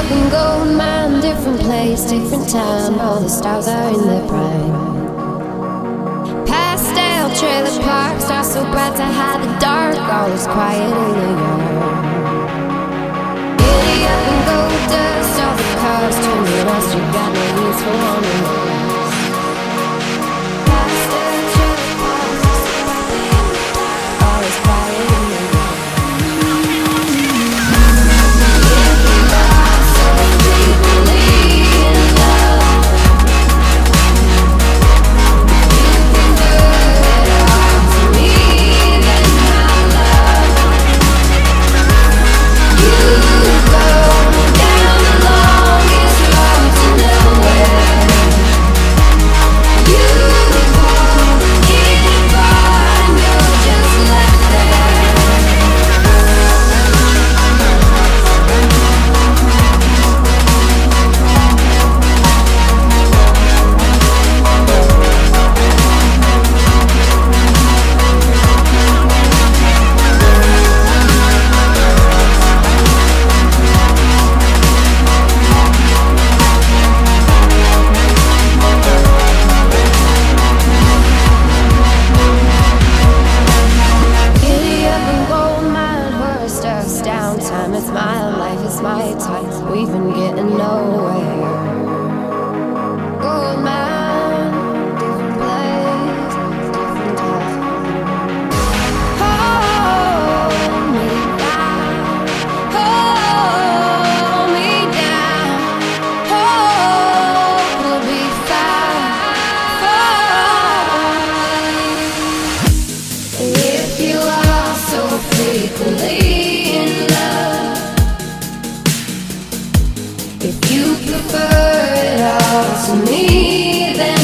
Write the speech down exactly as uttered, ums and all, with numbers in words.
up in gold mine, different place, different time. All the stars are in their prime. Pastel trailer parks are so bright to hide the dark. All is quiet in the yard. Giddy up in gold dust, all the cars turn to rust. You got no use for wanting us. Pastel trailer parks are so bright to hide the dark. All is quiet in the yard. Time is my life, is my time. We've been getting nowhere. Gold mine, different place, different time. Hold me down, hold me down. Hope we'll be fine. If you are so frequently in love, if you prefer it all to me, then